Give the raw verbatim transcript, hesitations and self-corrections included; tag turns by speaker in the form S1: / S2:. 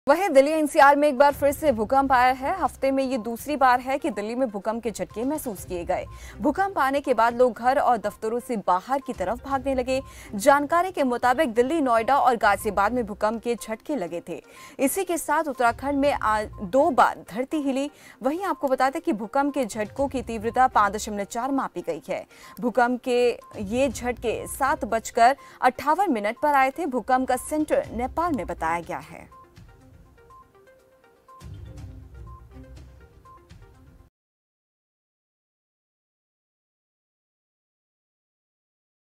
S1: वहीं दिल्ली एनसीआर में एक बार फिर से भूकंप आया है। हफ्ते में ये दूसरी बार है कि दिल्ली में भूकंप के झटके महसूस किए गए। भूकंप आने के बाद लोग घर और दफ्तरों से बाहर की तरफ भागने लगे। जानकारी के मुताबिक दिल्ली, नोएडा और गाजियाबाद में भूकंप के झटके लगे थे। इसी के साथ उत्तराखंड में आज दो बार धरती हिली। वहीं आपको बता दें कि भूकंप के झटकों की तीव्रता पांच दशमलव चार मापी गई है। भूकंप के ये झटके सात बजकर अट्ठावन मिनट पर आए थे। भूकंप का सेंटर नेपाल में बताया गया है।